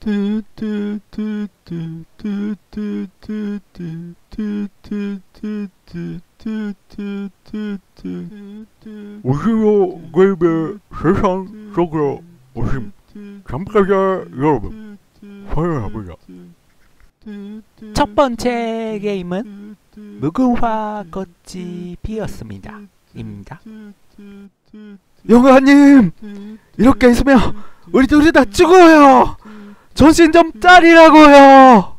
오시오 게임의 세상 속으로 오신 참가자 여러분 환영합니다. 첫 번째 게임은 무궁화 꽃이 피었습니다. 입니다. 영아님, 이렇게 있으면 우리 둘이 다 죽어요. 정신 좀 차리라고요.